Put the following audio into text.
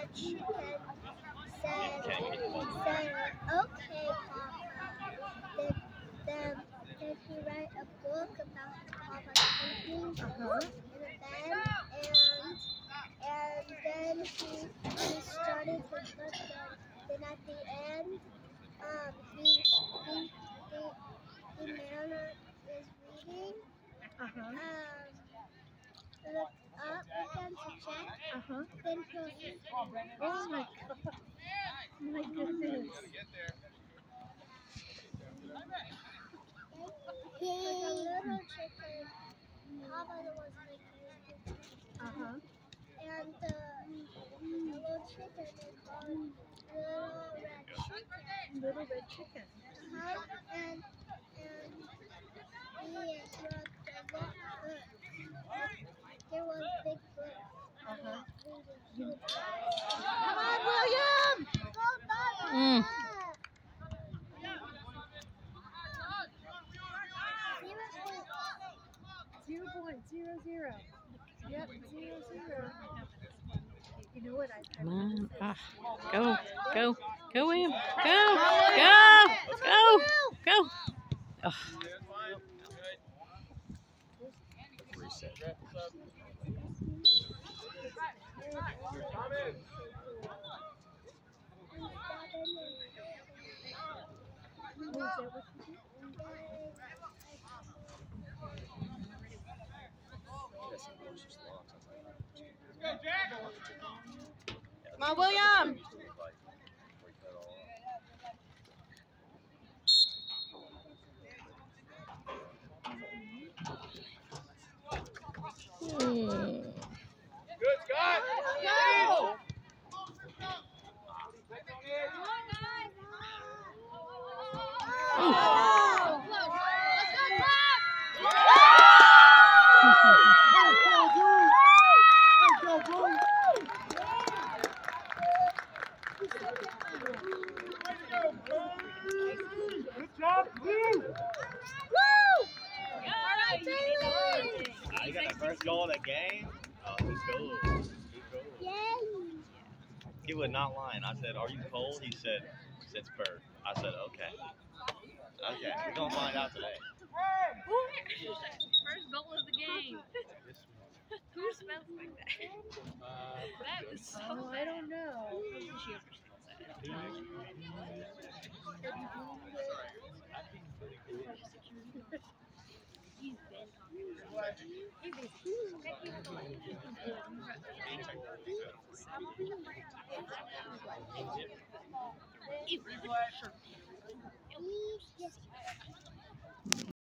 chicken said, "Okay, Papa." Then he write a book about Papa sleeping in a bed, and then he started the book. Then at the end, the man is reading. Look up again to check. Then he'll. Oh my God! My goodness. He like a little chicken. Papa was making it. And the little chicken is called Little Red Chicken. Little red chicken. And he wrote the book. There was a big book. Come on, William! Go, Papa! 0.00. Yep, 0-0. You know what I Come on. Go, William. Go. Oh. Reset. Come on, William! Good, Scott! Go! Good job, Blue! You got the first goal of the game? Oh, he's cool. Yay! He would not lie. I said, "Are you cold?" He said, "It's Bert." I said, "Okay." Okay, we're gonna find out today. First goal of the game. Who smells like that? That was so Oh, I don't know. Ew.